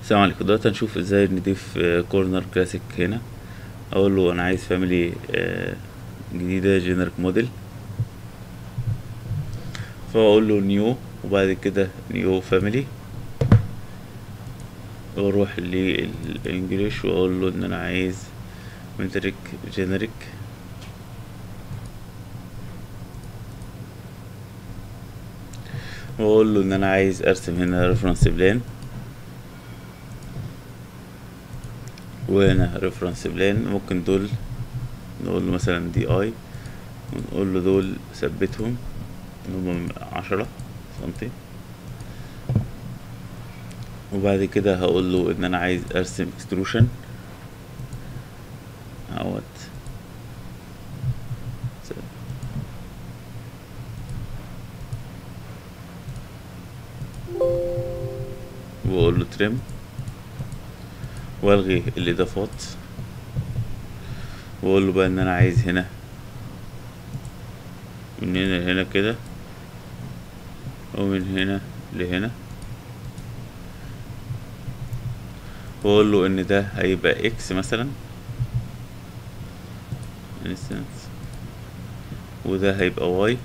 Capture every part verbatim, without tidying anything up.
السلام عليكم. دلوقتي هنشوف ازاي نضيف كورنر كلاسيك هنا. اقول له انا عايز فاميلي جديده جينيريك موديل، فاقول له نيو وبعد كده نيو فاميلي، واروح للانجليش واقول له ان انا عايز مترك جينيريك، واقول له ان انا عايز ارسم هنا ريفرنس بلان، وهنا ريفرنس بلان. ممكن دول نقول له مثلا دي اي، ونقول له دول ثبتهم ان هم عشرة سنتي، وبعد كده هقول له ان انا عايز ارسم اكستروشن اهوت، واقول له تريم والغي الاضافات، واقول له بقى ان انا عايز هنا من هنا لهنا كده، ومن هنا لهنا، واقول له ان ده هيبقى اكس مثلا وده هيبقى واي،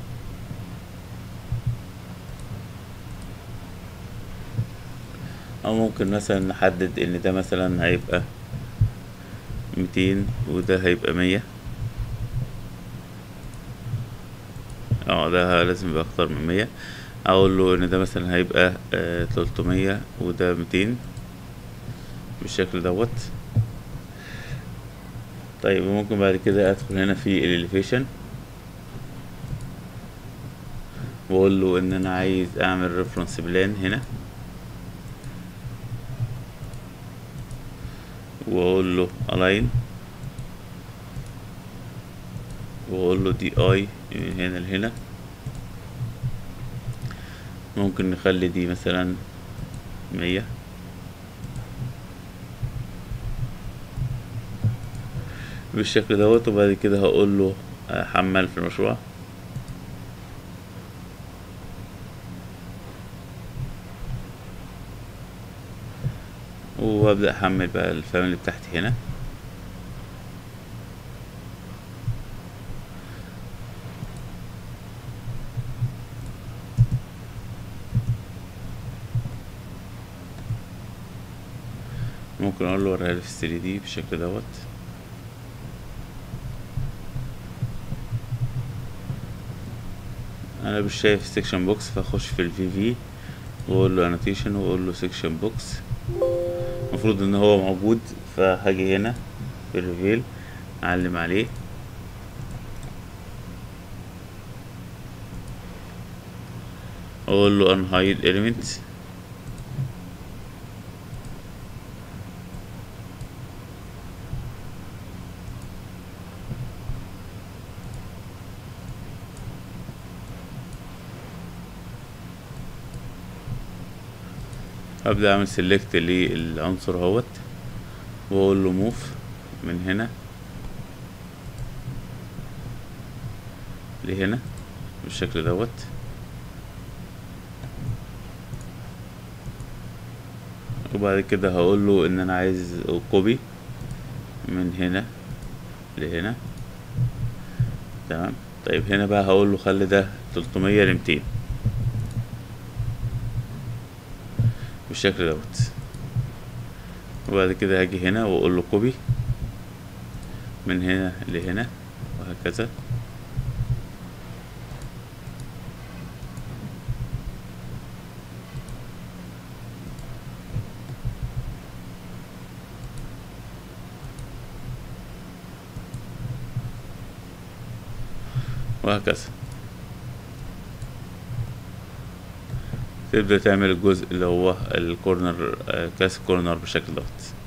او ممكن مثلا نحدد ان ده مثلا هيبقى ميتين وده هيبقى مية. اه ده لازم يبقى اكتر من مية. اقول له ان ده مثلا هيبقى آه تلتمية وده ميتين بالشكل دوت. طيب ممكن بعد كده ادخل هنا في الاليفيشن واقول له ان انا عايز اعمل ريفرنس بلان هنا، واقول له align، واقول له دي اي من هنا لهنا. ممكن نخلي دي مثلا مية بالشكل دوت، وبعد كده هقول له حمل في المشروع، وابدأ احمل بقى الفاميلي بتاعتي هنا. ممكن اقول له وريها لي في ثري دي بالشكل دوت. انا مش شايف سيكشن بوكس، فاخش في الفي في واقول له انوتيشن واقول له سيكشن بوكس. المفروض ان هو موجود، فهاجي هنا في الريفيل اعلم عليه، اقول له unhide element، ابدا اعمل سيلكت للعنصر اهوت، واقول له موف من هنا لهنا بالشكل دوت. وبعد كده هقول له ان انا عايز كوبي من هنا لهنا. تمام. طيب هنا بقى هقول له خلي ده تلتمية لميتين بالشكل دوت. وبعد كده هاجي هنا واقول له كوبي من هنا لهنا وهكذا. وهكذا تبدأ تعمل الجزء اللي هو الكورنر كلاس كورنر بالشكل دوت.